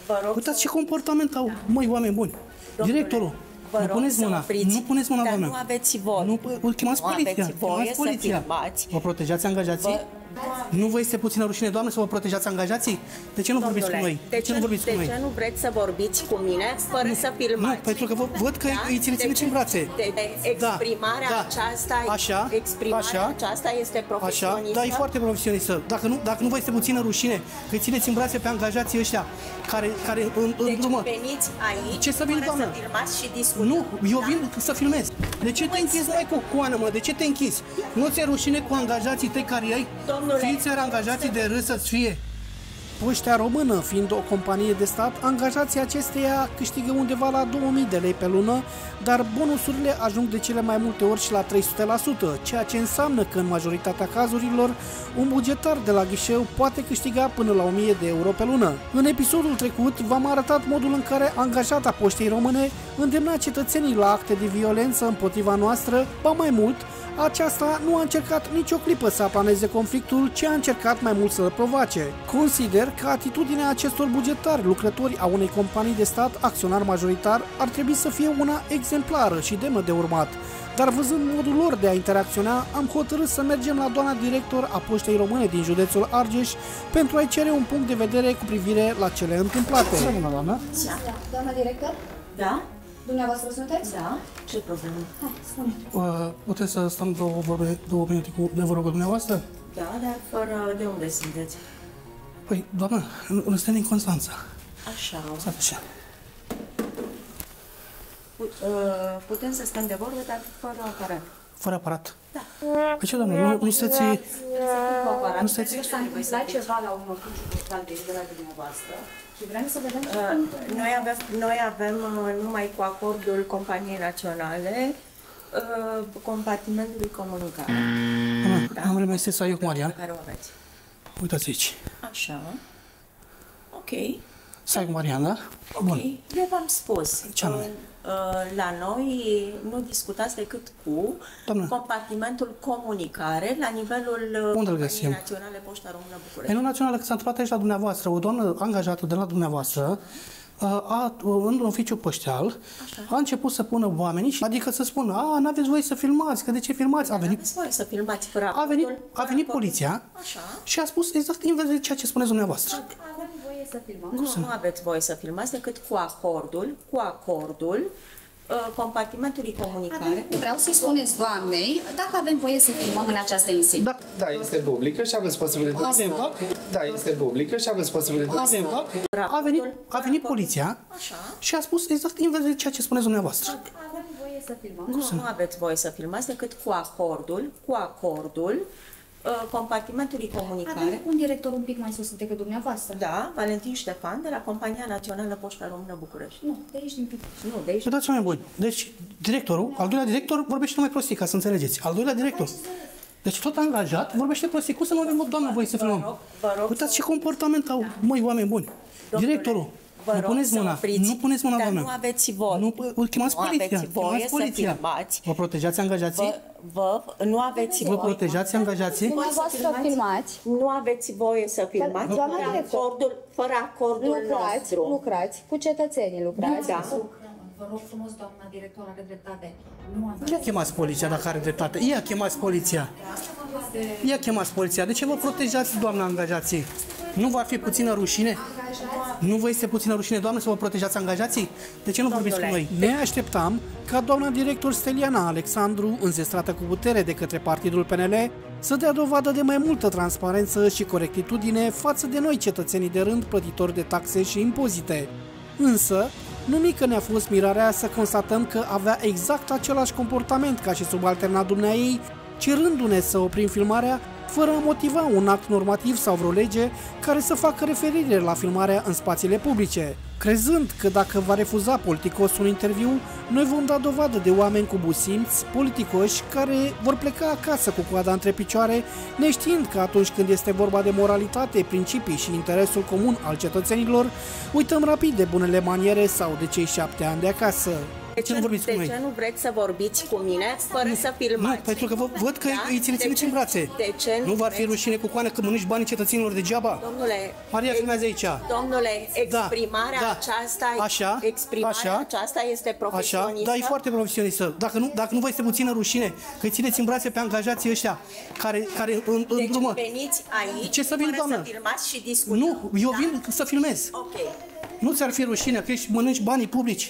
Uitați ce comportament au, măi, oameni buni. Directorul, nu puneți mâna, nu puneți mâna, doamnă. Nu aveți voie. Nu, chemați poliția, chemați poliția. Vă protejați angajații? Nu vă este puțină rușine, doamnă, să vă protejați angajații? De ce nu vorbiți cu noi? De ce nu vreți să vorbiți cu mine fără să filmați? Nu, pentru că văd că îi țineți în brațe. Exprimarea aceasta este profesionistă. Da, e foarte profesionistă. Dacă nu vă este puțină rușine, că îi țineți în brațe pe angajații ăștia care îndrumă. Deci veniți aici ce să vin, doamnă? să filmați și discutați. Nu, eu vin să filmez. De ce te închizi, mai cu coană, mă? De ce te închizi? Nu ți-e rușine cu angajații tăi care ai? Fiți angajații de râs să-ți fie. Poștea Română, fiind o companie de stat, angajații acesteia câștigă undeva la 2000 de lei pe lună, dar bonusurile ajung de cele mai multe ori și la 300%, ceea ce înseamnă că în majoritatea cazurilor un bugetar de la ghișeu poate câștiga până la 1000 de euro pe lună. În episodul trecut v-am arătat modul în care angajata Poștei Române îndemna cetățenii la acte de violență împotriva noastră, ba mai mult, aceasta nu a încercat nicio clipă să aplaneze conflictul, ci a încercat mai mult să-l provoace. Consider că atitudinea acestor bugetari, lucrători a unei companii de stat, acționar majoritar, ar trebui să fie una exemplară și demnă de urmat. Dar văzând modul lor de a interacționa, am hotărât să mergem la doamna director a Poștei Române din județul Argeș pentru a-i cere un punct de vedere cu privire la cele întâmplate. Doamna director? Da? Dumneavoastră sunteți? Da. Ce problemă? Hai, spune. Puteți să stăm două minute de vorbă cu dumneavoastră? Da, dar fără de unde sunteți? Păi, doamnă, nu suntem din Constanța. Așa. Așa. Putem să stăm de vorbă, dar fără aparat. Fără aparat? Da. Păi ce, doamnă, nu sunteți... Nu sunteți... S-a întâmplat ceva la un oficiu postal de la dumneavoastră și vrem să vedem Noi avem numai cu acordul companiei naționale compartimentului comunicare. Am vreme să eu cu Marian. Care o aveți? Uitați aici. Așa. Ok. Să ai cu Marian, da? Bun. Eu v-am spus. Ce anume? La noi nu discutați decât cu compartimentul comunicare la nivelul Companiei Naționale Poșta Română București. Nu națională, că s-a întâmplat aici la dumneavoastră, o doamnă angajată de la dumneavoastră, în oficiu poștal, a început să pună oamenii, adică să spună, n-aveți voie să filmați, că de ce filmați? N-aveți voie să filmați fără a venit poliția și a spus exact invers de ceea ce spuneți dumneavoastră. Avem voie să filmăm? Nu aveți voie să filmați decât cu acordul compartimentului comunicare. Vreau să-i spuneți doamnei dacă avem voie să filmăm în această emisiune. Da, este publică și aveți posibilitatea. Da, este publică și aveți posibilitatea. A venit poliția și a spus exact invers de ceea ce spuneți dumneavoastră. Avem voie să filmăm? Nu aveți voie să filmați decât cu acordul compartimentului comunicare. Avem un director un pic mai sus decât dumneavoastră. Da, Valentin Ștefan, de la Compania Națională Poșta Română București. Nu, de aici din pic. Nu, de aici. Dați oameni buni. Deci, directorul, al doilea director, vorbește numai prostii, ca să înțelegeți. Al doilea director. Deci tot angajat, vorbește prostii. Cum să nu avem, doamnă, voie să filmăm? Uitați ce comportament au, măi, oameni buni. Directorul. Nu puneți mâna, dar doamnă. nu aveți voie. Chemați poliția. Să filmați. Vă protejați angajații? Nu aveți voie. Vă protejați angajații? Dumneavoastră filmați? Nu aveți voie să filmați fără acordul nostru. Lucrați cu cetățenii, lucrați? Da. Vă rog frumos, doamna director, are dreptate. Ia chemați poliția dacă are dreptate. Ia chemați poliția. Ia chemați poliția. De ce vă protejați, doamna, angajații? Nu va fi puțină rușine? Nu vă este puțină rușine, doamnă, să vă protejați angajații? De ce nu vorbiți cu noi? Ne așteptam ca doamna director Steliana Alexandru, înzestrată cu putere de către partidul PNL, să dea dovadă de mai multă transparență și corectitudine față de noi, cetățenii de rând, plătitori de taxe și impozite. Însă, nu mică ne-a fost mirarea să constatăm că avea exact același comportament ca și subalternat dumneaei, cerându-ne să oprim filmarea fără a motiva un act normativ sau vreo lege care să facă referire la filmarea în spațiile publice, crezând că dacă va refuza politicos un interviu, noi vom da dovadă de oameni cu busimț, politicoși, care vor pleca acasă cu coada între picioare, neștiind că atunci când este vorba de moralitate, principii și interesul comun al cetățenilor, uităm rapid de bunele maniere sau de cei 7 ani de acasă. De ce nu vorbiți cu noi? De ce nu vreți să vorbiți cu mine fără să filmați? Nu, pentru că văd că îi țineți în brațe. De ce nu v-ar fi rușine cu coană că mănânci banii cetățenilor degeaba? Domnule, Maria filmează aici. Domnule, exprimarea aceasta este profesionistă. Da, e foarte profesionistă. Dacă nu vă este puțină rușine că îi țineți în brațe pe angajații ăștia care deci drumă. veniți aici Ce să vin, doamnă? să filmați și discutăm. Nu, eu vin să filmez. Ok. Nu ți-ar fi rușine că ești mănânci banii publici?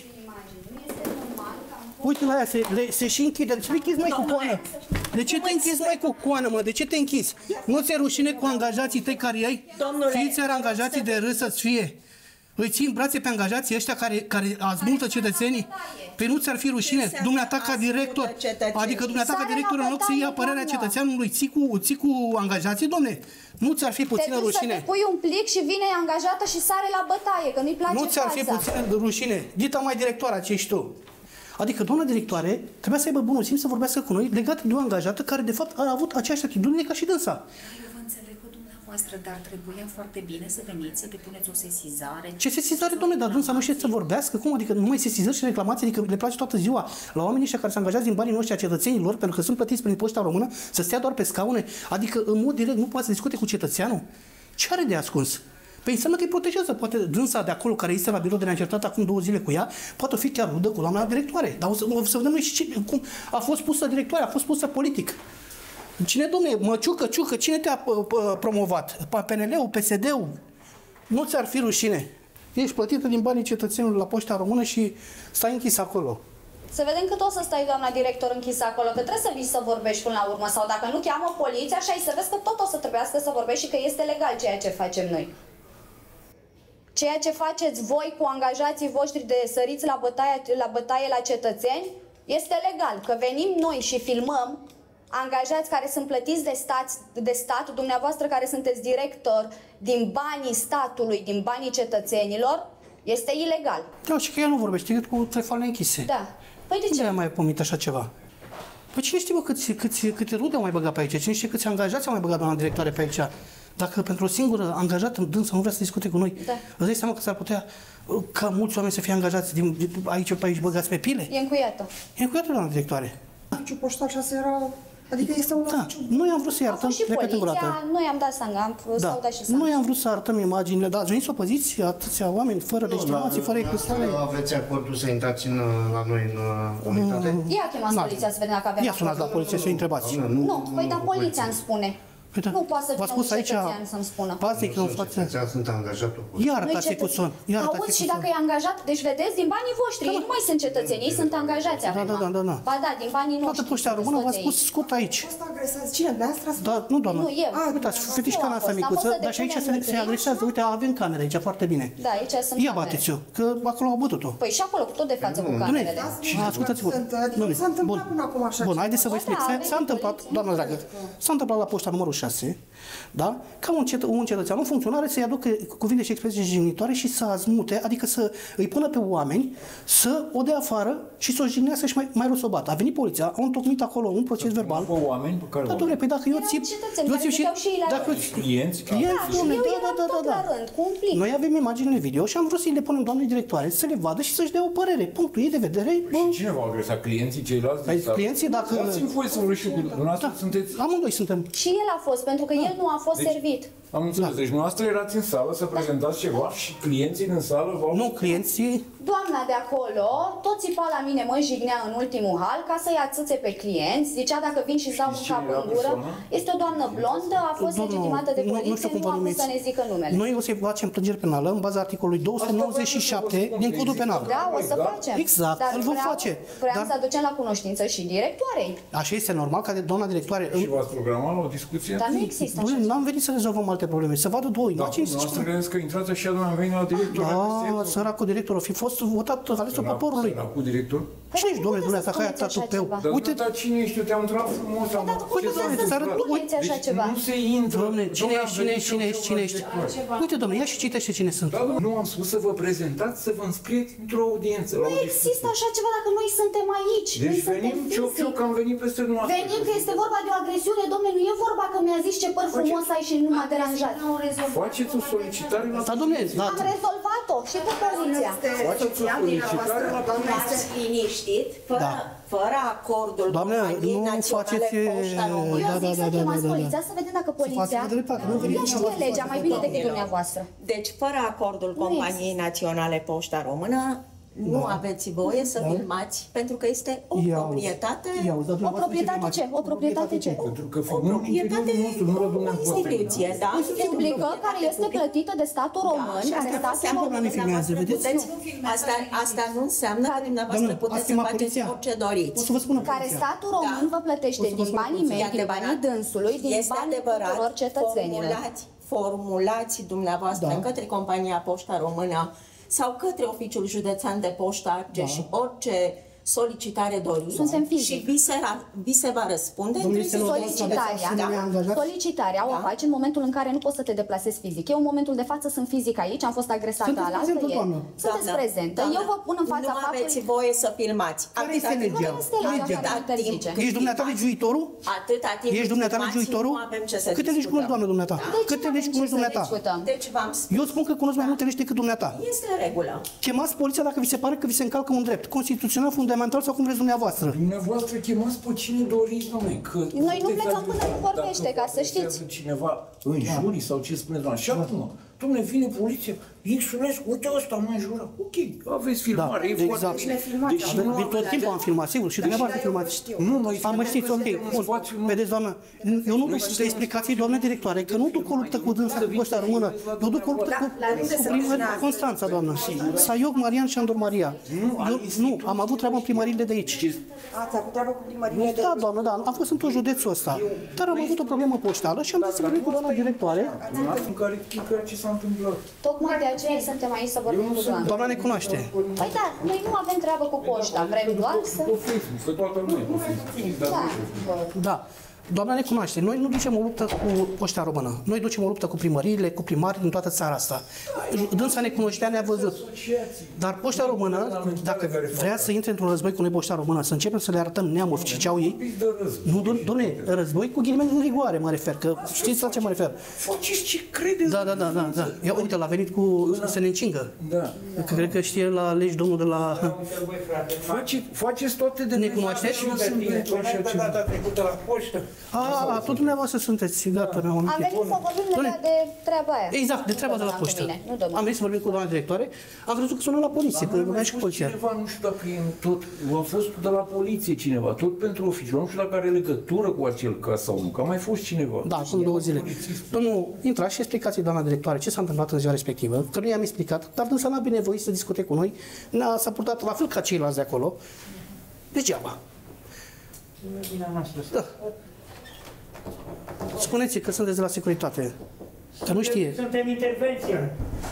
Uite la ea, se și închide. De ce te închizi mai cu coană? De ce te închizi mai cu coană, mă? De ce te închizi? Nu ți-e rușine cu angajații tăi care ai? Fiți angajații de râs să-ți fie. Îi ții în brațe pe angajații ăștia care azmultă cetățenii? Păi nu ți-ar fi rușine? Dumneata ca director, adică dumneata ca director în loc să iei apărarea cetățeanului, ții cu angajații, domne? Nu ți-ar fi puțină rușine? Te pui un plic și vine angajată și sare la bătaie, că nu-i place Nu ți-ar fi puțină rușine? Dita mai directoarea ce ești tu. Adică doamna directoare trebuia să aibă bunul simț să vorbească cu noi legat de o angajată care de fapt a avut aceeași atitudine ca și dânsa. Eu vă înțeleg cu dumneavoastră, dar trebuia foarte bine să veniți să depuneți o sesizare. Ce sesizare, domnule? Dar dânsa nu știe să vorbească? Cum? Adică nu mai sesizări și reclamații, adică le place toată ziua la oamenii ăștia care se angajează din banii noștri a cetățenilor, pentru că sunt plătiți prin Poșta Română, să stea doar pe scaune, adică în mod direct nu poate să discute cu cetățeanul? Ce are de ascuns? Păi înseamnă că îi protejează. Poate dânsa de acolo, care este la birou de neacertat acum 2 zile cu ea, poate fi chiar rudă cu doamna directoare. Dar o să vedem noi și cum a fost pusă directoare, a fost pusă politic. Cine, domne, Măciucă, cine te-a promovat? PNL-ul, PSD-ul? Nu ți-ar fi rușine. Ești plătită din banii cetățenilor la Poșta Română și stai închis acolo. Să vedem cât o să stai, doamna director, închisă acolo, că trebuie să vii să vorbești până la urmă. Sau dacă nu cheamă poliția, așa să vezi că tot o să trebuiască să vorbești și că este legal ceea ce facem noi. Ceea ce faceți voi cu angajații voștri de săriți la bătaie la cetățeni este legal. Că venim noi și filmăm angajați care sunt plătiți de stat, dumneavoastră care sunteți director, din banii statului, din banii cetățenilor, este ilegal. Da, și că ea nu vorbește decât cu trefalele închise. Da. Păi de ce? Unde ai mai pomit așa ceva? Păi cine știe, bă, câte rude au mai băgat pe aici? Cine știe câți angajați au mai băgat doamna directoare pe aici? Dacă pentru o singură angajată dânsă nu vrea să discute cu noi, îți dai seama că s-ar putea ca mulți oameni să fie angajați aici băgați pe pile? E încuiată. E încuiată, doamna directoare. Oficiul poștal 6 era... Adică este un oficiu. Noi am vrut să-i arătăm, repet încă o dată. Noi am dat sanga, s-au dat și sanga. Noi am vrut să arătăm imaginile, dar ați venit să opoziți atâția oameni, fără legitimații, fără ecusare. Aveți acordul să intrați la noi în unitate? Ia chemați poliția să vedem dacă avem. Ia sunați la poliție să-i întrebați. Nu, păi da, poliția îmi spune. Nu poate să vină un cetățean să-mi spună. Paznic în față. Sunt angajatul. Ia arătați cu son. Auzi, și dacă e angajat, deci vedeți, din banii voștri, ei nu mai sunt cetățeni, ei sunt angajați acum. Da. Ba da, din banii noștri. Toată Poșta Română v-a spus scurt aici. Fost agresați. Cine? Dumneavoastră? Da, nu, doamnă. Nu, eu. Uitați, fetișca asta micuță, dar și aici se agresează. Uite, avem camere aici, foarte bine. Da, aici sunt Ia bateți-o, că acolo au bătut-o. Păi și acolo, tot de față cu camerele. Ascultați-vă. S-a întâmplat până acum așa. Bun, haideți să vă explic. S-a întâmplat, doamnă dragă, s-a întâmplat la Poșta numărul 6, da? Ca un cetățean, un funcționar să-i aducă cuvinte și expresii jignitoare și să azmute, adică să îi pună pe oameni să o dea afară și să o jignească și mai rău să o bată. A venit poliția, au întocmit acolo un proces verbal. Cu oameni pe care da, dom'le, păi dacă eu țip și dacă clienți, da. Noi avem imaginile video și am vrut să le punem doamnei directoare să le vadă și să-și dea o părere. Punctul ei de vedere. Cine v-a agresat? Clienții ceilalți? Clienții, dacă... Dați-mi voie să vorbiți și cu dumneavoastră, sunteți... Amândoi suntem. Și el a fost, pentru că el nu a fost servit. Am înțeles. Deci dumneavoastră erați în sală să prezentați ceva și clienții din sală v-au... Nu, clienții... Doamna de acolo, tot țipa la mine, mă jignea în ultimul hal ca să-i ațâțe pe clienți. Zicea dacă vin și dau un cap în gură. Este o doamnă blondă, a fost legitimată de poliție, nu a pus să ne zică numele. Noi o să-i facem plângeri penală în baza articolului 297 din Codul Penal. Da, o să facem. Exact, îl vom face. Vreau să aducem la cunoștință și directoarei. Așa este normal ca de doamna directoare... Și v-ați programat la o discuție? Dar nu există așa. N-am venit să rezolvăm alte probleme, să vadă două imagini. Dumneavoastră credeți că intrați așa, doamna, am venit la director? Da, săracul director, o fi fost votat alesul poporului. Săracul director? Cine ești, domnule, dumneata, că ai tatupeu? Uite, dar cine ești? Eu te-am întrebat frumos. Uite, doamne, să spuneți așa ceva. Nu se intră. Dom'le, cine ești? Uite, dom'le, ia și citește cine sunt. Nu am spus să vă prezentați, să vă înscrieți într-o audiență. Nu există așa ceva dacă noi suntem aici. Deci venim cioc, am venit peste dumneavoastră. Venim că este vorba de o agresiune, domnule, nu e vorba că mi-a zis ce păr frumos ai și nu m-a deranjat. aranjat. Faceți o solicitare la... Da, domnule, da. Am rezolvat-o și cu poliția. Faceți o solicitare la... Doamna, să liniștit, fără acordul companiei naționale Poșta Română. Eu zic să chemați poliția să vedem dacă poliția... Ea știe legea mai bine decât dumneavoastră. Deci, fără acordul companiei naționale Poșta Română, nu aveți voie să filmați, pentru că este o proprietate... O proprietate ce? O proprietate ce? Pentru că filmăm interiorul nostru, nu la O dumneavoastră. instituție, da? Publică care este plătită de statul român, care statul român... Asta nu înseamnă că dumneavoastră puteți să faceți orice doriți. Care statul român vă plătește din banii mei, din banii dânsului, din banii tuturor cetățenilor. Formulați dumneavoastră către compania Poșta Română sau către Oficiul Județean de Poștă Argeș și orice solicitare doriți și vi se va răspunde. Solicitarea o faci în momentul în care nu poți să te deplasezi fizic. Eu în momentul de față sunt fizic aici, am fost agresată alaltă ieri. Sunteți prezentă. Eu vă pun în fața faptului... Nu aveți voie să filmați. Care este legea? Ești dumneata legiuitorul? Atâta timp ești dumneata legiuitorul? Câte legi cunoști, doamnă, dumneata? Câte legi cunoști dumneata? Deci v-am spus. Eu spun că cunosc mai multe legi decât dumneata. Este în regulă. Chemați poliția dacă vi se pare că vi se încalcă un drept constituțional, fundamental sau cum vreți dumneavoastră. Dumneavoastră chemați pe cine doriți, domnule, că... Noi nu plecăm până nu vorbește, ca să știți. Cineva în jurii sau ce spuneți, doamne, și acum, dom'le, vine poliția, X-ulesc, uite ăsta mă înjură. Ok, aveți filmare, e foarte bine. Deci tot timpul am filmat, sigur, și dumneavoastră filmați. Nu, noi am știți, ok, bun. Vedeți, doamnă, eu nu duc explicații, doamne directoare, că nu duc o luptă cu dânsa cu Poșta Română, eu duc o luptă cu Constanța, doamnă. Saiog Marian și Andor Maria. Nu, am avut treabă în primăriile de aici. Ați avut treabă cu primăriile de aici? Da, doamnă, da, am fost în tot județul ăsta. Dar am avut o problemă poștală și am zis să vorbim cu doamna directoare. În care ce s-a întâmplat? Tocmai de aceea suntem aici să vorbim cu doamna. Doamna ne cunoaște. Păi da, noi nu avem treabă cu poșta, vrem doar să... Că toată lumea pe Facebook. Da. Doamna ne cunoaște. Noi nu ducem o luptă cu Poșta Română. Noi ducem o luptă cu primăriile, cu primarii din toată țara asta. Dânsa ne cunoștea, ne-a văzut. Dar Poșta Română, dacă vrea să intre într-un război cu noi Poșta Română, să începem să le arătăm neamuri și ce au ei, nu, dom'le, război cu ghilimele în rigoare, mă refer, că știți la ce mă refer. Faceți ce credeți? Da. Ia uite, l-a venit cu să ne încingă. Da. Că cred că știe la legi domnul de la... Faceți toate de... Ne cunoașteți? Data trecută la poștă. Tot dumneavoastră sunteți, gata, mi-am amintit. Am venit să vorbim legat de treaba aia. Exact, de treaba de la poștă. Am venit să vorbim cu doamna directoare, am crezut că sună la poliție, că vorbeam și cu poliția. Cineva, nu știu dacă e tot, a fost de la poliție cineva, tot pentru oficiu, nu știu dacă are legătură cu acel caz sau nu, că a mai fost cineva. Da, acum 2 zile. Domnul, intrați și explicați doamna directoare ce s-a întâmplat în ziua respectivă, că nu i-am explicat, dar dânsa n-a binevoit să discute cu noi, s-a purtat la fel ca ceilalți de acolo, degeaba. Da. Spuneți că sunteți de la securitate. Că nu știe. Suntem intervenție.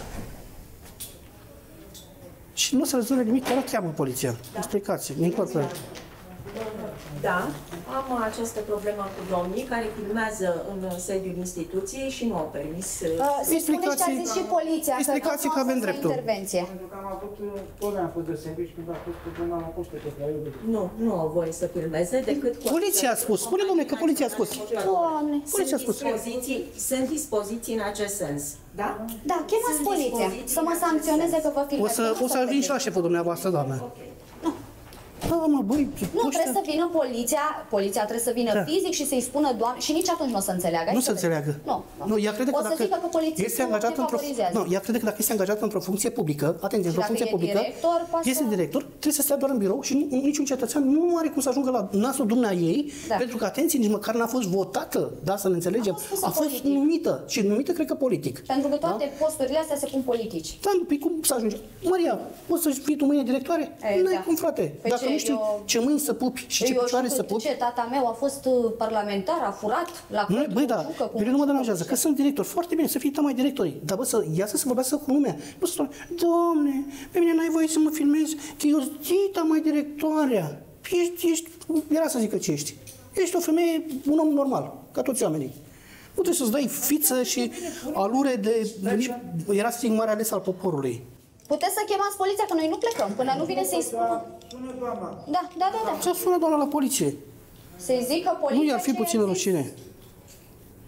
Și nu se rezolve nimic, chiar cheamă poliția. Explicați, incorporă. Da, am această problemă cu domnii care filmează în sediul instituției și nu au permis... Se spune și a zis și poliția explicați că avem dreptul. Intervenție. Pentru că am avut, tot am fost de servici când a fost problema la poștă. Nu au voie să filmeze decât... Poliția a spus, spune domnule că poliția a spus. Doamne. Poliția a spus. Sunt dispoziții în acest sens, da? Da, chemați poliția să mă sancționeze că vă filmez. O să vin și la șeful dumneavoastră, doamne. Da, mă, băi, nu, trebuie să vină poliția trebuie să vină fizic și să-i spună doamne, și nici atunci nu o să înțeleagă. Nu se înțeleagă. Nu, ea crede că dacă este angajat ea crede că dacă este angajat într-o funcție publică, atenție, într-o funcție publică, este director, trebuie să stea doar în birou și niciun cetățean nu are cum să ajungă la nasul dumnea ei, pentru că, atenție, nici măcar n-a fost votată, da, să ne înțelegem, a fost numită și numită, cred că, politic. Pentru că toate posturile astea se pun politici. Da, păi cum să ajunge? Maria, poți să fii tu mâine directoare? N-ai cum, frate. Dacă nu știi ce mâini să pupi și ce picioare să pupi. Ce tata meu a fost parlamentar, a furat la nu, băi, da, pe mine nu mă deranjează, că sunt director. Foarte bine, să fii mai directorii. Dar bă, să iasă să vorbească cu lumea. Nu să spune, Doamne, pe mine n-ai voie să mă filmezi, că eu zic, mai directoarea. Era să zică ce ești. Ești o femeie, un om normal, ca toți oamenii. Nu trebuie să-ți dai fiță și alure de... Era stigmare ales al poporului. Puteți să chemați poliția, că noi nu plecăm, până nu vine să-i spună. Sună doamna. Da. Să sună doamna la poliție. Să-i zic că poliția... Nu i-ar fi puțină rușine.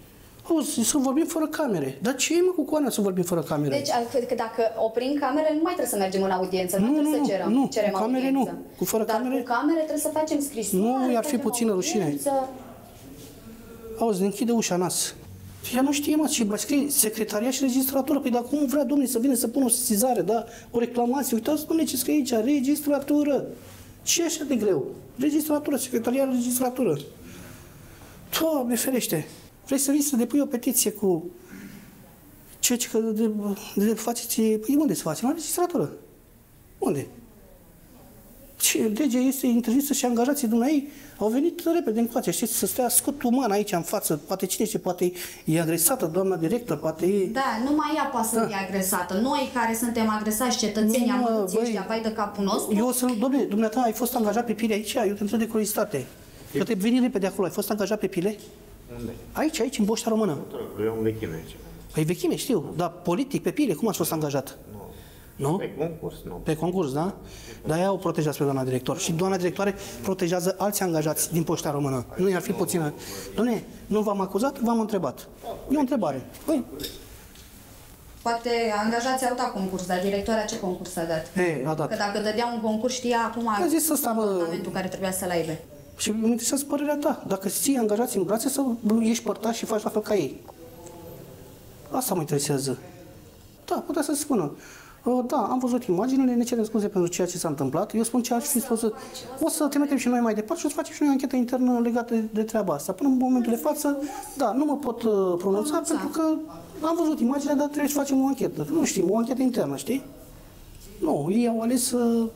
Auzi, să vorbim fără camere. Dar ce e, mă, cu Coana să vorbim fără camere? Deci, că dacă oprim camere, nu mai trebuie să mergem în audiență, nu trebuie să cerem cu camere audiență. nu. Cu fără Dar camere... cu camere trebuie să facem scrisoare. Nu, ar fi puțină rușine. Auzi, ne închide ușa nas. Ea nu știe, mă, ce scrie secretariat și registratură. Păi dacă cum vrea, domnule, să vină să pună o sesizare, da? O reclamație. Uitați, domnule, ce scrie aici, registratură. Ce e așa de greu? Registratură, secretariat, registratură. Doamne ferește. Vrei să vii să depui o petiție cu ce că de faceți... Păi unde să facem? La registratură. Unde? Ce legea este interzisă și angajații dumneai au venit repede încoace, știți, să stea scot uman aici în față, poate cine știe, poate e agresată doamna director, poate e... Da, numai ea poate să fie agresată. Noi care suntem agresați cetățeni, am văzut ăștia, vai de capul nostru. Eu să, dom'le, dumneata, ai fost angajat pe pile aici? Eu te întreb de curiozitate. Că te veni repede acolo, ai fost angajat pe pile? Unde? Aici, în Poșta Română. Eu am vechime aici. Păi vechime, știu, dar politic, pe pile, cum ați fost angajat? Nu? Pe concurs, nu. Pe concurs, da? Dar ea o protejează pe doamna director. Și doamna directoare protejează alți angajați din Poșta Română. Nu i-ar fi puțină. Doamne, nu v-am acuzat, v-am întrebat. E o întrebare. Păi. Poate angajații au dat concurs, dar directoarea ce concurs a dat? A dat. Că dacă dădea un concurs, știa acum a zis ăsta, momentul care trebuia să-l aibă. Și îmi interesează părerea ta. Dacă ții angajații în brațe sau ești părtaș și faci la fel ca ei. Asta mă interesează. Da, putea să spună. Da, am văzut imaginele, ne cerem scuze pentru ceea ce s-a întâmplat. Eu spun ce ar fi spus. O să trimitem și noi mai departe și o să facem și noi o anchetă internă legată de treaba asta. Până în momentul de față, da, nu mă pot pronunța pentru că am văzut imaginea, dar trebuie să facem o anchetă. Nu știm, o anchetă internă, știi? Nu, ei au ales să...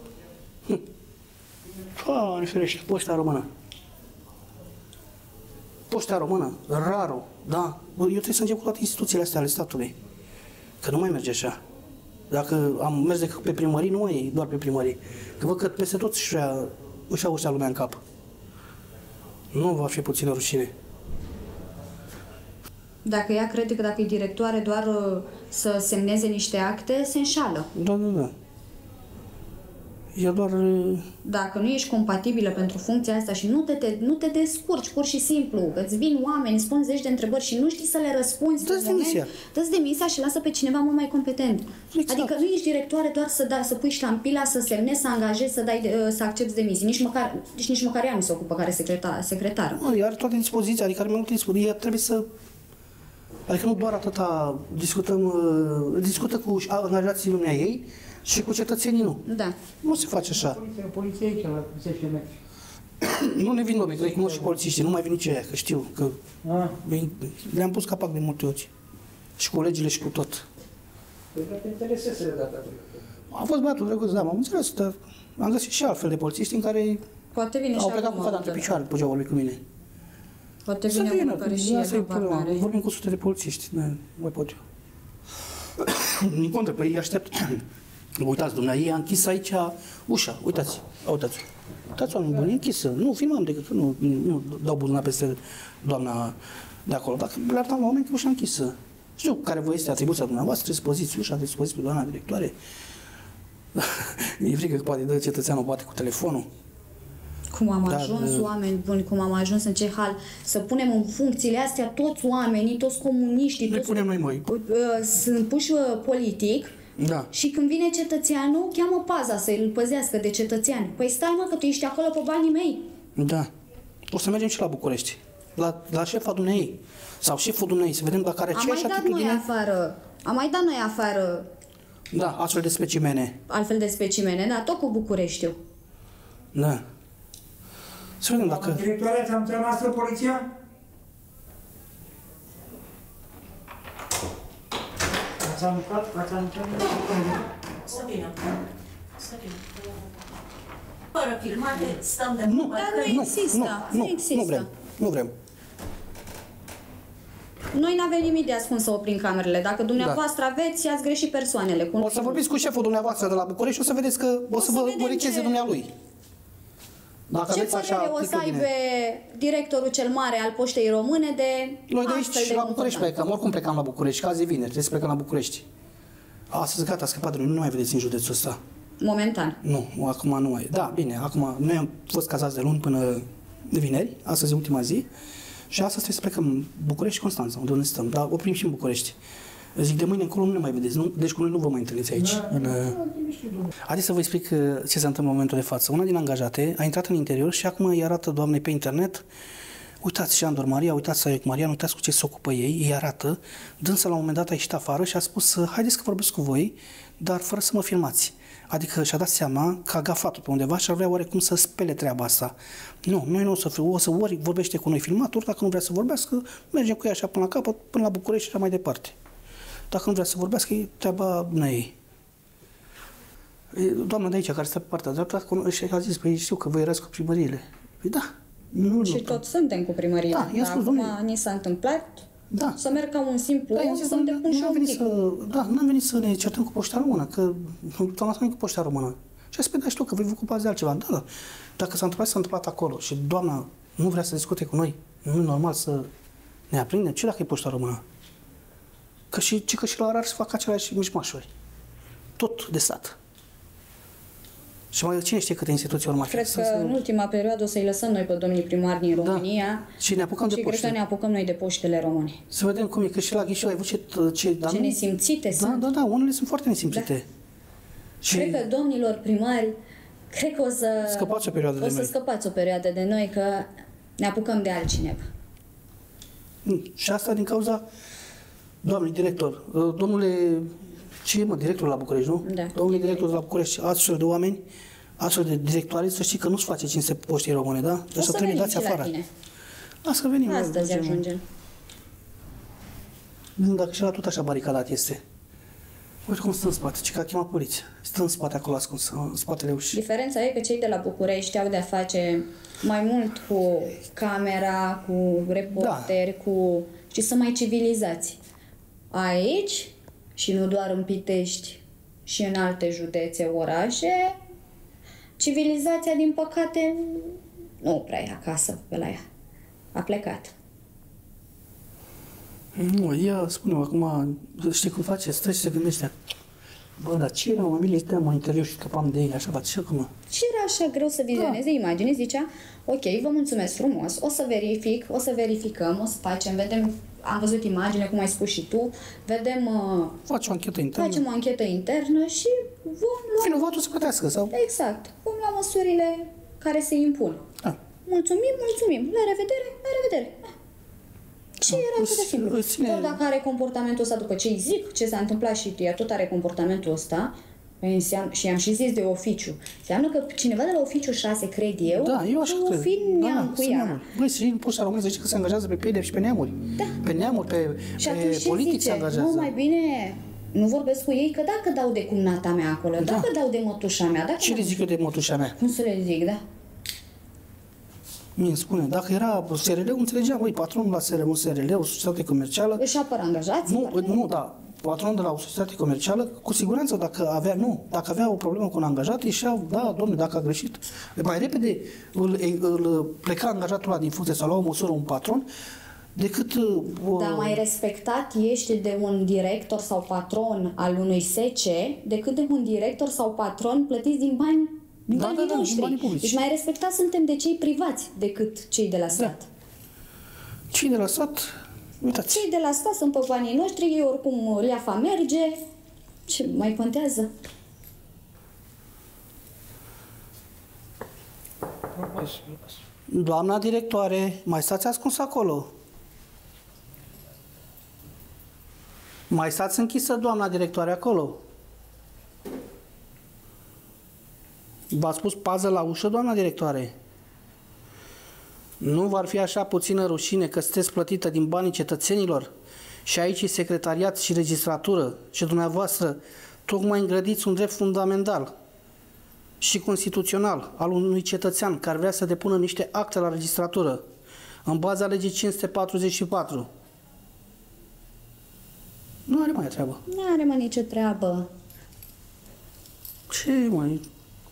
Doamne ferește, Poșta Română. Poșta Română, raro, da. Eu trebuie să încep cu toate instituțiile astea ale statului. Că nu mai merge așa. Dacă am mers decât pe primării, nu mai e doar pe primării. Că văd că peste tot își ia lumea în cap. Nu va fi puțină rușine. Dacă ea crede că dacă e directoare doar să semneze niște acte, se înșală. Da. E doar... Dacă nu ești compatibilă pentru funcția asta și nu te descurci, pur și simplu, că îți vin oameni, îți pun zeci de întrebări și nu știi să le răspunzi, dă-ți demisia. Dă-ți demisia și lasă pe cineva mult mai competent. Exact. Adică nu ești directoare doar să pui ștampila, să semnezi, să angajezi, să accepti demisia. Nici măcar ea nu se ocupă care secretară. Ea are toate dispoziții, adică are mai multe dispoziții. Ea trebuie să... Adică nu doar atâta discută cu angajații lumea ei, și cu cetățenii nu. Da. Nu se face așa. Poliția aici, la 10 metri. Nu ne vin oameni, cred că nu și polițiștii, nu mai vin nici aia, că știu că le-am pus capac de multe ori. Și cu legile și cu tot. Păi te interesează de data. A fost băiatul drăguț, da, m-am înțeles, dar am găsit și altfel de polițiști în care poate vine au plecat cu fata între picioare după ce au vorbit cu mine. Poate vine unul care și e la vorbim cu sute de polițiști, nu mai pot eu. Din contră, păi îi aștept. Uitați, dumneavoastră, ei a închis aici ușa, uitați. Uitați, oameni buni, e închisă. Nu filmam decât că nu dau buzunar peste doamna de acolo. Dacă le arătam la oameni că ușa închisă. Știu care vă este atribuția dumneavoastră, trebuie să păziți ușa, trebuie să păziți pe doamna directoare. E frică că poate dă cetățeanul, poate cu telefonul. Cum am ajuns, oameni buni, cum am ajuns, în ce hal, să punem în funcțiile astea toți oamenii, toți comuniștii, toți... punem noi, măi. Sunt puși politic. Da. Și când vine cetățeanul, cheamă paza să-l păzească de cetățean. Păi stai, mă, că tu ești acolo pe banii mei. Da. O să mergem și la București. La șefa dumneei. Sau șeful dumneei, să vedem dacă are aceeași atitudine. Am mai dat noi afară. Da, astfel de specimene. Altfel de specimene, da, tot cu Bucureștiul. Da. Să vedem dacă... Directoarea, ți-am întrebat noastră poliția? Ați anunțat? Să vină. Fără filmate, stăm de nu, nu vrem. Noi n-avem nimic de ascuns să oprim camerele. Dacă dumneavoastră aveți, ați greșit persoanele. O să vorbiți cu șeful dumneavoastră de la București și o să vedeți că o să vă urecheze dumnealui. Ce părere o să aibă directorul cel mare al Poștei Române de noi de aici și la București plecăm, oricum plecam la București, că azi e vineri, trebuie să plecăm la București. Astăzi gata, a scăpat de noi, nu mai vedeți în județul ăsta. Momentan. Nu, acum nu mai. Da, bine, acum noi am fost cazați de luni până de vineri, astăzi e ultima zi. Și astăzi trebuie să plecăm București și Constanța, unde stăm, dar oprim și în București. Zic, de mâine încolo nu ne mai vedeți, nu? Deci cu noi nu vă mai întâlniți aici. Haideți să vă explic ce se întâmplă în momentul de față. Una din angajate a intrat în interior și acum îi arată doamnei pe internet, uitați și Andor Maria, uitați Saiuc Marian, uitați cu ce se ocupă ei, îi arată. Dânsa la un moment dat a ieșit afară și a spus, haideți că vorbesc cu voi, dar fără să mă filmați. Adică și-a dat seama că a gafat-o pe undeva și ar vrea oarecum să spele treaba asta. Nu, noi nu o să ori vorbește cu noi filmat, ori dacă nu vrea să vorbească, mergem cu ea așa până la capăt, până la București și așa mai departe. Dacă nu vrea să vorbească, e treaba ei. Doamna de aici, care stă pe partea dreaptă, și a zis, păi știu că vă erați cu primăriile. Păi da. Și tot suntem cu primăriile. Da, dar acum ni s-a întâmplat să merg ca un simplu om să-mi depun și un pic. Da, n-am venit să ne certăm cu Poșta Română, că doamna s-a venit cu Poșta Română. Și a spus, da, știu că voi vă ocupați de altceva. Da, da. Dacă s-a întâmplat acolo și doamna nu vrea să discute cu noi, nu e normal să ne aprindem. Ce dacă e Poșta Română? Că și la RAR se fac aceleași mișmașuri. Tot de stat. Și mai cine știe câte instituții urmă. Cred că în ultima perioadă o să-i lăsăm noi pe domnii primari din România și ne apucăm de poște. Și cred că ne apucăm noi de poștele române. Să vedem cum e, că și la Ghișeu ai văzut ce nesimțite sunt. Da, unele sunt foarte nesimțite. Da. Și cred că domnilor primari, cred că o să scăpați o perioadă de noi. Scăpați o perioadă de noi, că ne apucăm de altcineva. Și asta din cauza doamnei director. Domnule, ce e, directorul la București, nu? Da. Domnule director la București, astfel de oameni, astfel de directoare, să știi că nu-ți face cinste Poștei Române, da? Deci să trebuie dați afară. Lasă că venim. Astăzi ajungem. Dacă și la tot așa baricadat este. Uite cum stă în spate, ce că a chemat poliția. Stă în spate acolo ascuns, în spatele ușii. Diferența e că cei de la București au de-a face mai mult cu camera, cu reporteri, și sunt mai civilizați. Aici, și nu doar în Pitești, și în alte județe, orașe, civilizația, din păcate, nu prea e acasă pe la ea. A plecat. Nu, ea spune acum, știi cum face, stă și se gândește. Bă, dar ce era, mă, stăteam în interior și scăpam de ei, așa, face și acum. Și era așa greu să vizioneze imagini, zicea, ok, vă mulțumesc frumos, o să verificăm, o să facem, vedem, am văzut imagine, cum ai spus și tu, vedem... Facem o anchetă internă și vom lua... Vinovatul să plătească, sau? Exact, vom lua măsurile care se impun. Da. Mulțumim, la revedere. Ce era atât de simplu? Doar dacă are comportamentul ăsta, după ce îi zic ce s-a întâmplat și ea tot are comportamentul ăsta, și am și zis de oficiu. Înseamnă că cineva de la oficiu 6, cred eu, da, eu așa o fi neam cu ea. Băi, și în Poșta Română zice că se angajează pe pedepsi și pe neamuri. Da. Pe neamuri, pe politici se angajează. Nu, mai bine nu vorbesc cu ei, că dacă dau de cumnata mea acolo, dacă dau de mătușa mea, dacă... Ce le zic eu de mătușa mea? Cum să le zic, da? Mie spune, dacă era SRL-ul, înțelegea, băi, patronul la SRL, o societate comercială... Își apără angajații? Nu, da. Patronul de la o societate comercială, cu siguranță, dacă avea o problemă cu un angajat, ieșeau, da, domnule, dacă a greșit. Mai repede îl pleca angajatul ăla din funcție sau lua o măsură un patron, decât... Dar mai respectat ești de un director sau patron al unui SC decât de un director sau patron plătiți din bani noștri. Deci mai respectat suntem de cei privați decât cei de la stat. Da. Cei de la stat, uitați. Cei de la stat sunt pe banii noștri, ei oricum leafa merge. Ce mai contează? Doamna directoare, mai stați ascuns acolo. Mai stați închisă, doamna directoare, acolo. V-ați pus pază la ușă, doamna directoare? Nu v-ar fi așa puțină rușine că sunteți plătită din banii cetățenilor și aici e secretariat și registratură și dumneavoastră tocmai îngrădiți un drept fundamental și constituțional al unui cetățean care vrea să depună niște acte la registratură în baza legii 544. Nu are mai treabă. Nu are mai nicio treabă. Ce mai...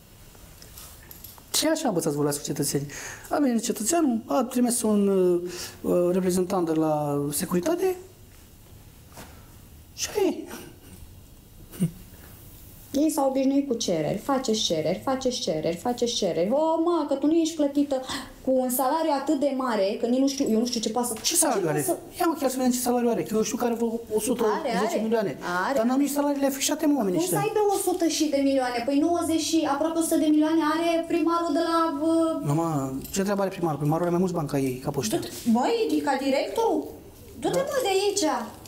Ce așa învățați vorbeați cu cetățenii? A venit cetățeanul, a trimis un reprezentant de la securitate și Ei s-au obișnuit cu cereri, faceți cereri, faceți cereri, faceți cereri. O, mă, că tu nu ești plătită cu un salariu atât de mare, că nici nu știu, eu nu știu ce poate să... Ce salariu are? Ia mă, chiar să vedem ce salariu are, că eu știu că are vreo 110 milioane. Dar n-am nici salariile afișate, mă, oamenii ăștia. Cum să aibă 100 și de milioane? Păi 90 și aproape 100 de milioane are primarul de la... Nu, mă, ce treabă are primarul? Primarul are mai mulți bani ca ei, ca pe ăștia. Băi, ca directorul? Du-te, mă, de aici!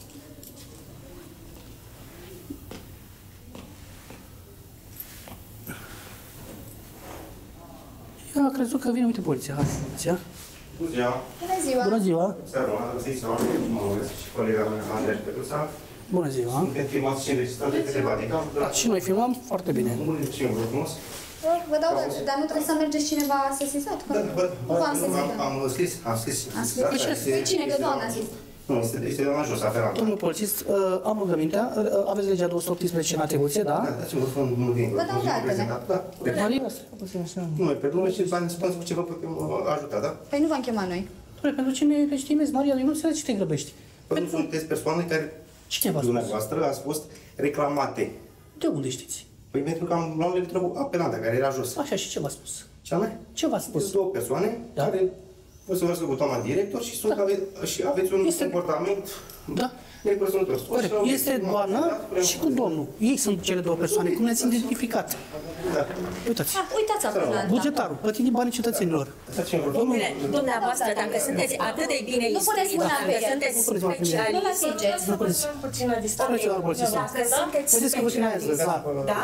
Eu am crezut că vine, uite, poliția. Hai, poliția. Bună ziua! Bună ziua! Bună ziua! Seara, m-am găsit mă numesc și colega mea, Andrei Petruța. Bună ziua! Suntem filmați și înregistrați de Televadica. Și noi filmăm foarte bine. Și eu vă frumos. Vă dau, dar nu trebuie să mergeți cineva sesizat? Nu v-am sesizat. Am scris. Păi cine? Că doamna a zis. Nu, este doamna jos, aferantă. Domnul polițist, am rugămintea, aveți legea 218 în atribuție, da? Da, dați-mi nu vin. Vă dau datele. Da. Maria, Nu, pe domnule și bani spun ce vă putem ajuta, da? Păi nu v-am chemat noi. Doamne, pentru ce ne estimezi, Maria? Eu nu înțeleg ce te grăbești. Păi nu sunteți persoane care Cine v-a spus? dumneavoastră ați fost reclamate. De unde știți? Păi pentru că am luat legătură cu apelanta care era jos. Așa, și ce v-a spus? Ce anume? Ce v-a spus? Sunt două persoane care vă să vorbesc cu doamna director și sunt și aveți un comportament necorespunzător. Corect. Este doamna și cu domnul. Ei sunt cele două persoane. Cum le-ați identificat? Da. Uitați. Uitați acolo. Bugetarul, plătit din banii cetățenilor. Domnule, dumneavoastră, dacă sunteți atât de bine instruiți, dacă sunteți specialiști, Nu-l atingeți. puțină distanță. Dacă sunteți Vedeți că vă filmează, da.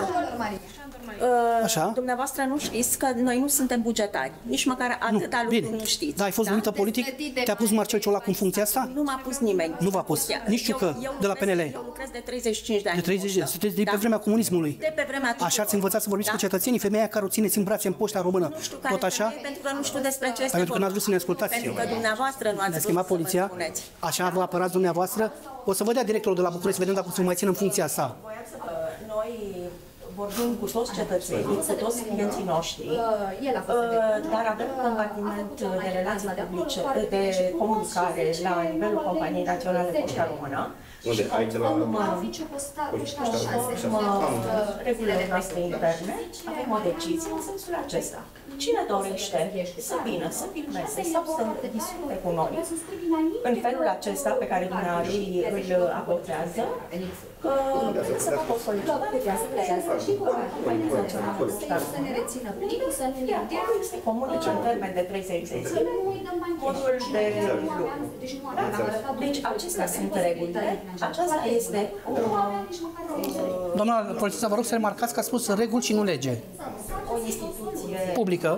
Așa. Dumneavoastră nu știți că noi nu suntem bugetari. Nici măcar atâta lucru nu știți. Da, ai fost numită politic? Te-a pus Marcel Ciolacu în funcția asta? Nu m-a pus nimeni. Nu v-a pus. Nici Ciucă, de la PNL. Eu lucrez de 35 de ani. De 30 de ani. Sunteți de pe vremea comunismului. De pe vremea tuturor. Așa ați învățat să vorbiți cu cetățenii? Femeia care o țineți în brațe în Poșta Română. Tot așa? Pentru că nu știu despre ce este Pentru că n-ați vrut să ne ascultați. Pentru că dumneavoastră nu ați Ne-a vrut schimbat să vă poliția? spuneți. Așa vă apărați dumneavoastră? O să vă dea directorul de la București să vedem dacă o să mai țină în funcția sa. Noi vorbim cu toți cetățenii, cu toți clienții noștri, dar avem un compartiment de relații publice, de comunicare la nivelul Companiei Naționale Poșta Română. Unde? Aici la... Regulile noastre interne, avem o decizie în sensul acesta. Cine dorește să vină, să filmeze sau să discute cu noi în felul acesta pe care dumneavoastră îl abordează, să facă o solicitare de asociază și cu Compania Națională să ne rețină primul, să ne se comunice în termen de 30 de zile modul de lucru. Deci acestea sunt regulile, aceasta este Doamna polițistă, vă rog să remarcați că a spus reguli și nu lege. o instituție Publică.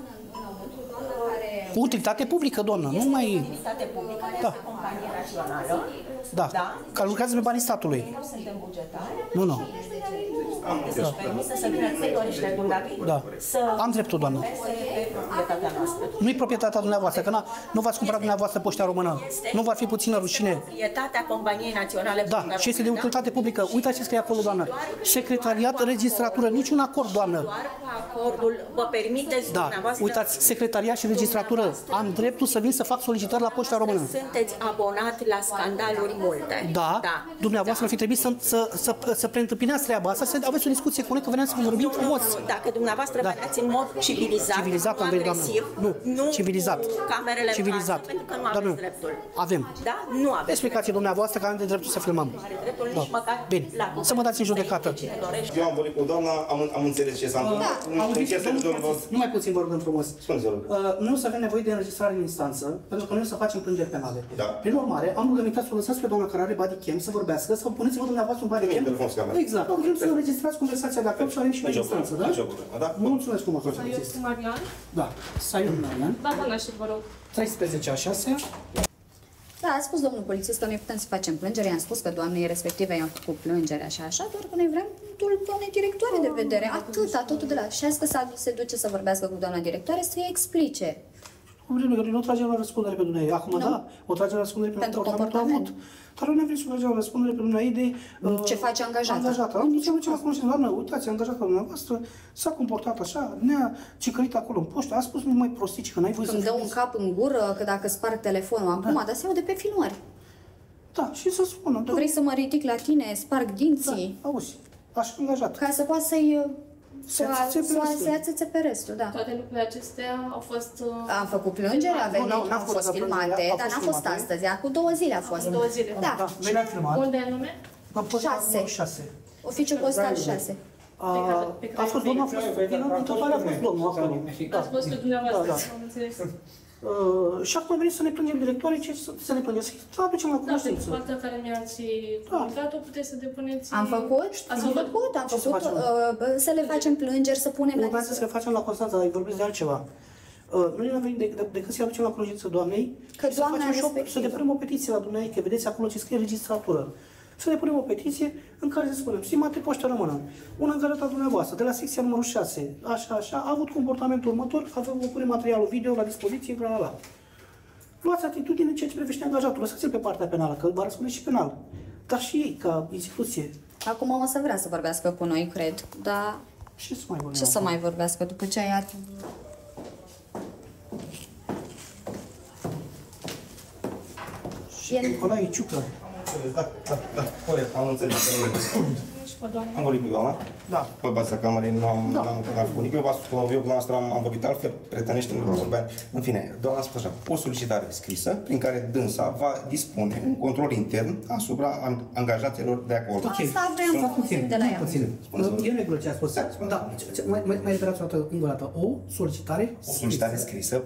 Utilitate publică, doamnă, nu mai... utilitate publică, este companie națională. Da, că lucrează pe banii statului. Nu suntem bugetari. Nu, nu. Deci permisă să vină ce dorește dumneavoastră. Da. Să Am dreptul, doamnă. pe proprietatea noastră. Nu-i proprietatea dumneavoastră, că nu v-ați cumpărat dumneavoastră Poșta Română. Nu va fi puțină rușine. Proprietatea Companiei Naționale. Da, și este de utilitate publică. Uitați ce scrie acolo, doamnă. Secretariat, registratură, niciun acord, doamnă. Doar cu acordul vă permiteți Da, dumneavoastră. uitați, secretariat și registratură. Am dreptul să vin să fac solicitări la Poșta Română. Sunteți abonat la scandaluri multe. Da, dumneavoastră ar fi trebuit să preîntâmpinați treaba asta, să aveți o discuție cu noi, că veneam să vă vorbim frumos. Dacă dumneavoastră veneați în mod civilizat, Civilizat nu am venit, doamnă. agresiv, Nu, civilizat. cu camerele Civilizat. în față, pentru că nu aveți Doamnă, dreptul. avem. Da? Nu aveți Explicați dumneavoastră că am de dreptul să filmăm. dreptul nici măcar Bine, la să mă dați în judecată. cine dorește. Eu am vorbit cu doamna, am înțeles ce s-a întâmplat. Nu mai puțin vă rugăm frumos. Spuneți-vă. Noi o să avem nevoie de înregistrare în instanță, pentru că noi o să facem plângeri penale. Da. Prin urmare, am rugămintea să o lăsați pe doamna care are bodycam să vorbească, sau puneți-vă dumneavoastră un bodycam. Exact. Vrem să înregistrați conversația de acolo și avem și pe instanță, da? Mulțumesc frumos, doamna polițist. Marian? Da. Saiu Marian. Da, doamna, și vă rog. 13/6. Da, a spus domnul polițist că noi putem să facem plângere, i-am spus că doamnei respective i-am făcut plângere așa, doar că noi vrem punctul doamnei directoare de vedere, atâta, totul de la... Și azi că se duce să vorbească cu doamna directoare, să-i explice. Nu o tragem la răspundere pe dumneavoastră. Acum, da, o tragem la răspundere pentru comportament. Dar noi ne vrem să tragem la răspundere pe dumneavoastră de... Ce face angajata? Nici nu ce vă cunoaște, doamnă, uitați, angajata dumneavoastră s-a comportat așa, ne-a cicărit acolo în poștă, a spus numai prostici, că n-ai voie să... Îmi dă un cap în gură, că dacă sparg telefonul acum, dar se aude pe filmări. Da, și să spună. Vrei să mă ridic la tine, sparg dinții? Da, auzi. Așa angajat. Ca să poată să ia țâțe pe restul, da. Toate lucrurile acestea au fost... Am făcut plângere, au fost filmate, dar n-a fost astăzi, cu 2 zile a fost. 2 zile. Da. Noi le-am filmat. Unde anume? 6. Oficiul postal 6. A fost domnul, a fost întâmplarea, a fost domnul acolo. Ați văzut dumneavoastră, am înțeles. Și acum venit să ne plângem directoare, ce să ne plângem? Să aducem la cunoștință. Da, partea care mi-ați comunicat-o, puteți să depuneți... Am făcut, să le facem plângeri, să punem... Urmează să le facem la Constanța, dar îi vorbesc de altceva. Noi ne-am venit decât să-i aducem la cunoștință doamnei, să depunem o petiție la dumneavoastră, că vedeți acolo ce scrie registratură. Să depunem o petiție în care să spunem, stimate poștă română, un angajat al dumneavoastră, de la secția numărul 6, așa, a avut comportamentul următor, vă punem materialul video la dispoziție, la. Luați atitudine în ceea ce privește angajatul, lăsați-l pe partea penală, că va răspunde și penal. Dar și ei, ca instituție. Acum o să vrea să vorbească cu noi, cred, dar... Ce să mai vorbească după ce ai... Nicolae Ciucă. Da, corect, am înțeles. Am vorbit cu doamna? Da. Pe baza camerei nu am făcut nimic. Eu cu noastră am vorbit altfel, prietenește, nu vorbeam. În fine, doamna a spus așa, o solicitare scrisă prin care dânsa va dispune un control intern asupra angajaților de acolo. Asta vreau să puțin de la ea. E în regulă ce a spus. Da, mai repetați o dată. O solicitare scrisă. O solicitare scrisă.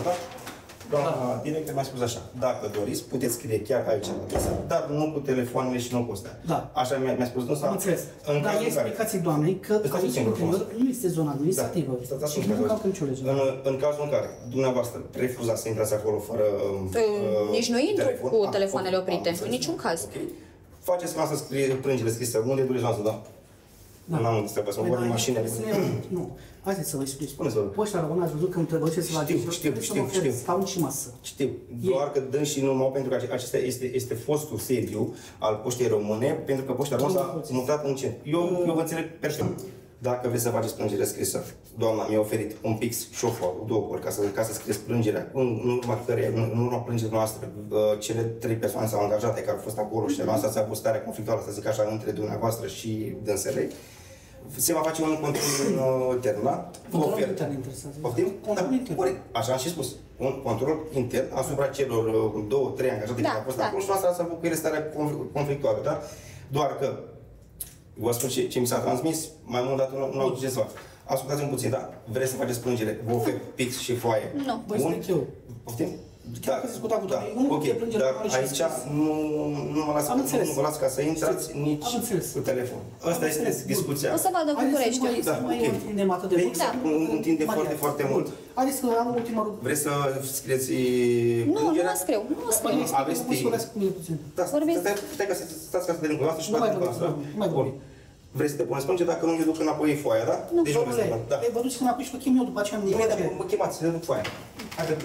Doamna director mi-a spus așa, dacă doriți, puteți scrie chiar aici, dar nu cu telefoanele și nu cu astea. Da. Așa mi-a spus dânsa. Am înțeles. Dar explicați doamnei că aici nu este zona administrativă și nu încalcă nicio lege. În cazul în care dumneavoastră refuzați să intrați acolo fără nici nu intru cu telefoanele oprite, în niciun caz. Faceți ca să scrie plângere scrisă, unde doriți noastră, da? Nu am înțeles, să mă vorbim mașinile. Nu. Haideți să vă explic. Spuneți-vă. Poșta română ați văzut că îmi trebuie să vă aduc. Știu. Scaun și masă. Știu. Doar că dăm și numai pentru că acesta este fostul sediu al Poștei Române, pentru că Poșta Română s-a mutat în centru. Eu vă înțeleg perfect. Dacă vreți să faceți plângere scrisă, doamna mi-a oferit un pix și o foaie, 2 ori, ca să scrieți plângerea, în urma plângerii noastre, cele 3 persoane sau angajate care au fost acolo și noastră s-a avut starea conflictuală, să zic așa, între dumneavoastră și dânsele, se va face un control intern, da? Control intern interesează. Poftim? Așa am și spus. Un control intern asupra celor 2-3 angajate care au fost acolo și noastră s-a avut cu ele starea conflictuală, da? Doar că vă spun ce mi s-a transmis, mai mult dată nu au ce să fac. Ascultați-mi puțin, da? Vreți să faceți plângere? Vă ofer pix și foaie? Nu. Vă explic eu. Poftim? Chiar că discutam cu doamne, ok, dar aici nu mă las ca să intrați nici cu telefon. Asta este discuția. O să vadă București. Da, ok. Întindem atât de mult. Întinde foarte mult. Haideți că am ultima rugă. Vreți să scrieți plângerea? Nu scriu. Aveți timp. Da, stai ca să stați ca să vedem cu noastră și mai vorbim. Vrei să te puneți plânge dacă nu îi duc înapoi foaia, da? Nu, deci vă duceți înapoi și vă chem eu după aceea. Mă chemați, să duc foaia. Haide,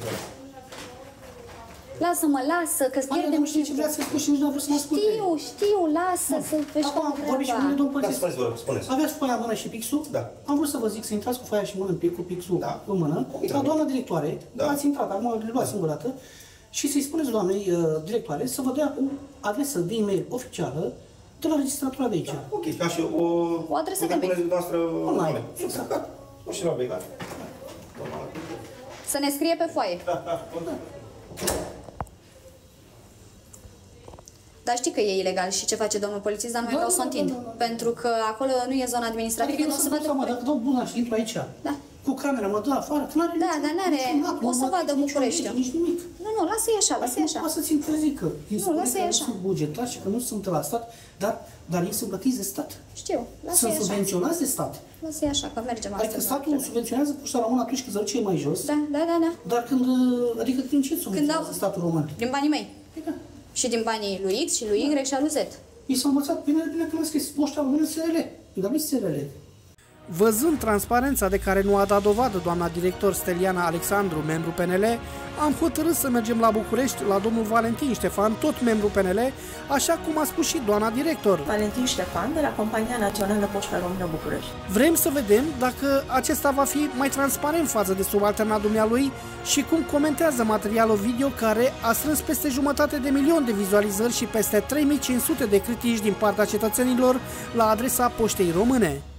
Lasă-mă, lasă, că-ți pierdem nu știu ce vreați să spun și nici nu am vrut să mă asculte. Știu, lasă să vezi cum vorbi și cu mine, domnul polițist. Spuneți. Aveți foaia în mână și pixul? Da. Am vrut să vă zic să intrați cu foaia și mână cu pixul în mână. La doamna directoare, ați intrat, acum le luați singură dată, și să-i spuneți doamnei directoare să vă dea o adresă de e-mail oficială de la registratura de aici. Ok, ca și o adresă de mail. Online. Exact. Nu și la mail, da? Să ne scrie pe foaie. Da. Dar știi că e ilegal și ce face domnul polițist, dar nu vreau să o întind. Pentru că acolo nu e zona administrativă, nu o să vadă București. Dacă dau buna și intru aici, cu camera mă dă afară, că n-are dar n-are, o să vadă București. Nici nimic. Nu, lasă-i așa, lasă-i așa. Nu poate să-ți interzică. Nu, lasă-i așa. Nu sunt bugetați și că nu sunt la stat, dar ei sunt plătiți de stat. Știu, lasă-i sunt așa. Sunt subvenționați de stat. Lasă-i așa, că mergem astăzi. Adică statul subvenționează Poșta Română atunci când zărucie mai jos. Da. Dar când, adică din ce subvenționează statul român? Din banii mei. Și din banii lui X și lui Y și a lui Z. I s-a învățat bine că l-a scris Poșta Română SRL. Dar nu SRL. Văzând transparența de care nu a dat dovadă doamna director Steliana Alexandru, membru PNL, am hotărât să mergem la București la domnul Valentin Ștefan, tot membru PNL, așa cum a spus și doamna director. Valentin Ștefan, de la Compania Națională Poșta Română București. Vrem să vedem dacă acesta va fi mai transparent față de subalternat dumnealui și cum comentează materialul video care a strâns peste 1,5 milion de vizualizări și peste 3500 de critici din partea cetățenilor la adresa Poștei Române.